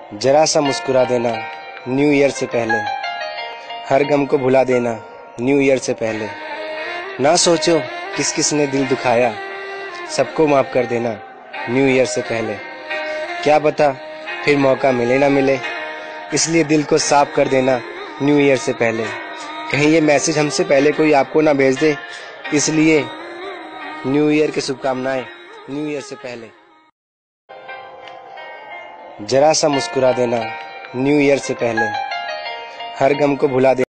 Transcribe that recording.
जरा सा मुस्कुरा देना न्यू ईयर से पहले, हर गम को भुला देना न्यू ईयर से पहले। ना सोचो किस किस ने दिल दुखाया, सबको माफ कर देना न्यू ईयर से पहले। क्या पता फिर मौका मिले ना मिले, इसलिए दिल को साफ कर देना न्यू ईयर से पहले। कहीं ये मैसेज हमसे पहले कोई आपको ना भेज दे, इसलिए न्यू ईयर की शुभकामनाएं न्यू ईयर से पहले। जरा सा मुस्कुरा देना न्यू ईयर से पहले, हर गम को भुला देना।